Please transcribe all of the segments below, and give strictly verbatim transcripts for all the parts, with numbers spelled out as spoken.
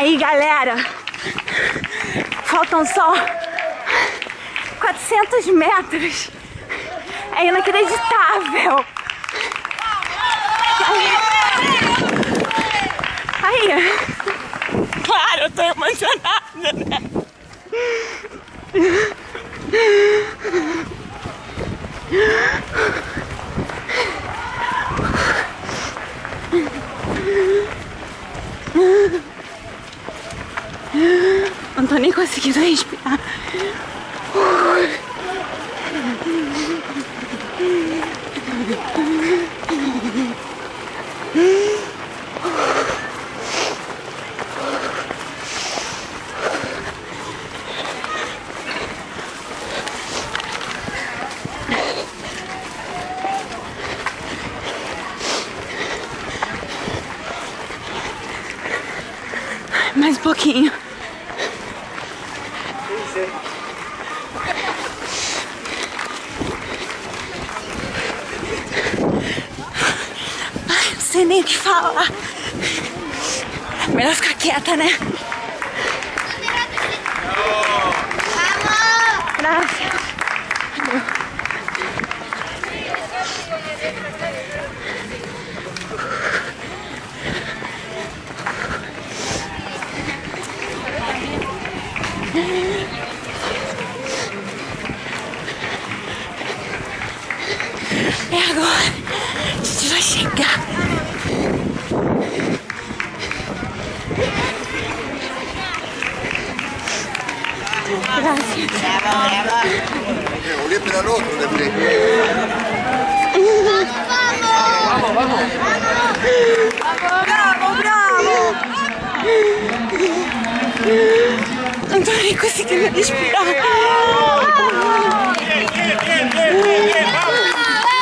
Aí, galera, faltam só quatrocentos metros. É inacreditável. Aí, aí. Claro, eu tô emocionada, né? Não tô nem conseguindo respirar. Mais um pouquinho. Ai, não sei nem o que falar. Melhor ficar quieta, né? Graças. É agora, a gente vai chegar. Gracias. Volví a esperar otro, le pedí. Vamos, vamos. Bravo, bravo. Não tô nem conseguindo respirar. Bien, bien, bien, bien, bien, vamos.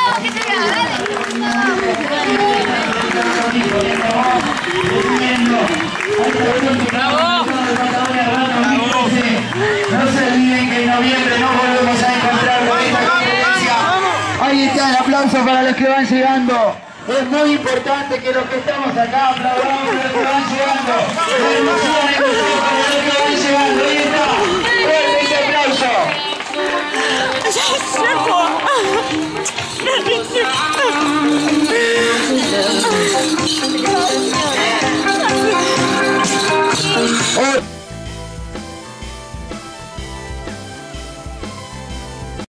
No se olviden que en noviembre nos volvemos a encontrar con esta competencia. Ahí está el aplauso para los que van llegando. Es muy importante que los que estamos acá aplaudamos a los que van llegando. La emoción es nuestra para los que van llegando. Ahí está. Fuerte ese aplauso. Ya llegó.